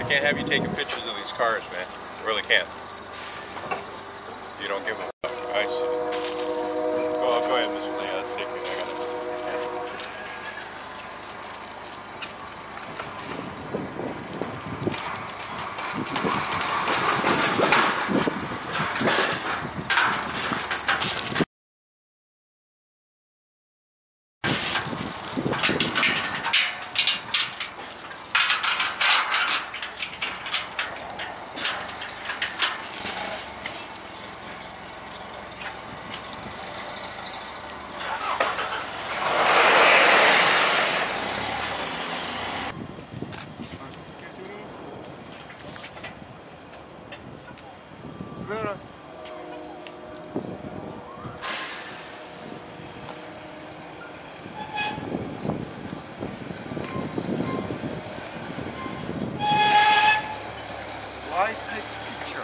can't have you taking pictures of these cars, man. Really can't. You don't give a fuck. I see. Go ahead, Mr. Lee. I'll take it. I got it. Why take a picture?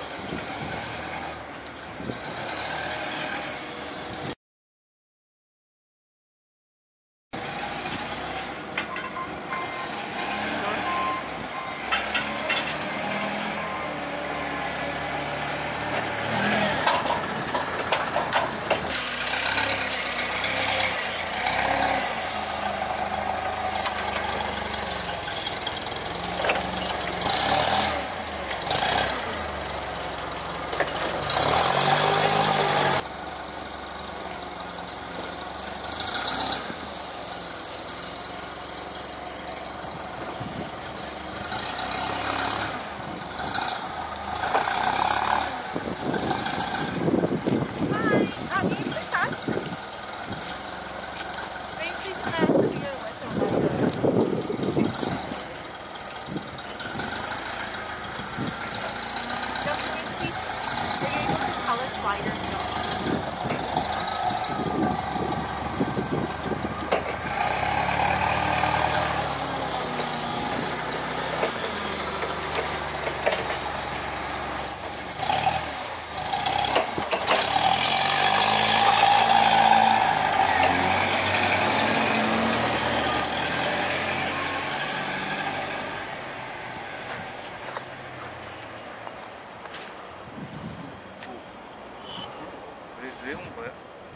왜 온 거야?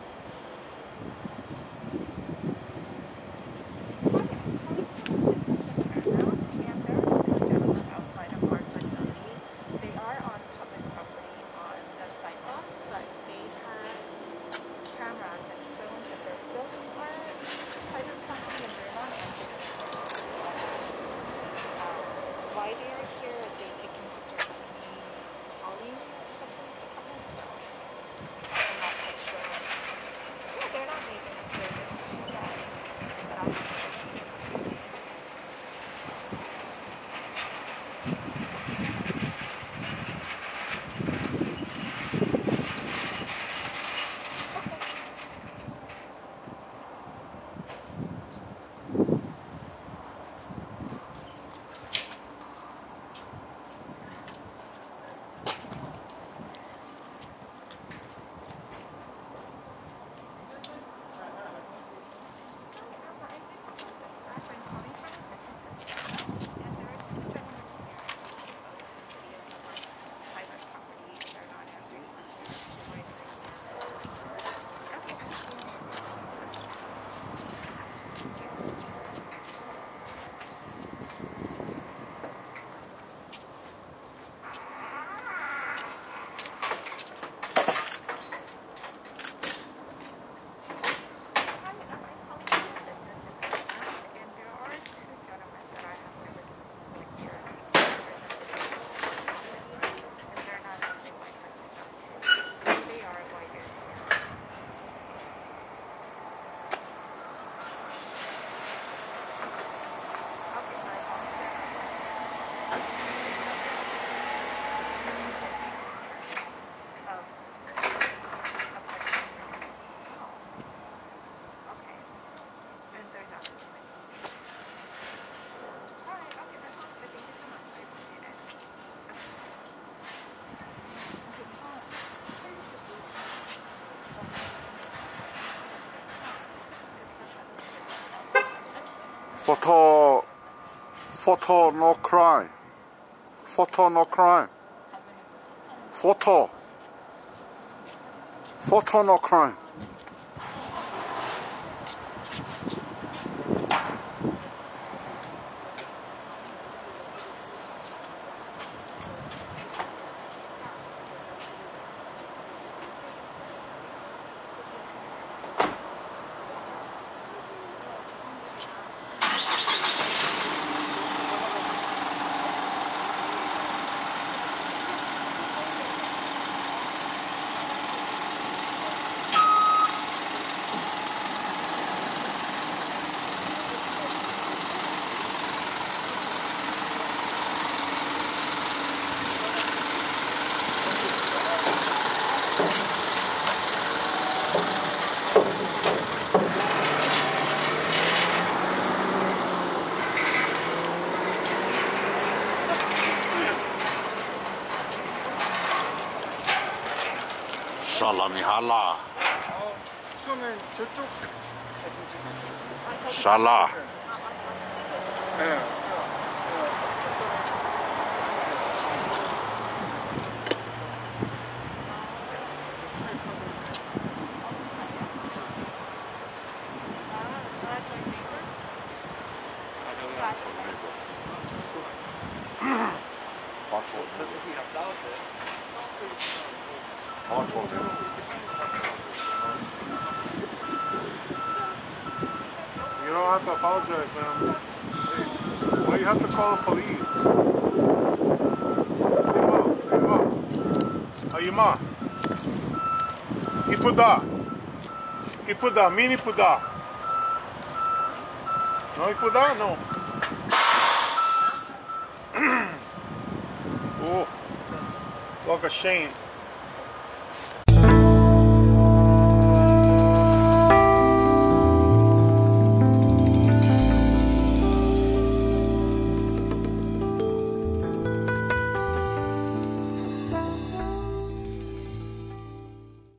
Why they are here, are they taking pictures of me calling the police department? So I'm not quite sure. Yeah, they're not making a service yet, but I'll have to see. Photo no cry. Photo, no crime. Photo. Photo, no crime. 살라미 할라. 이거는 저쪽 사진 찍어서. 살라. 네. You don't have to apologize, man. Why you have to call the police? Ayuma. 이쁘다. 이쁘다. 미니 이쁘다. No 이쁘다? No. Oh, like a shame.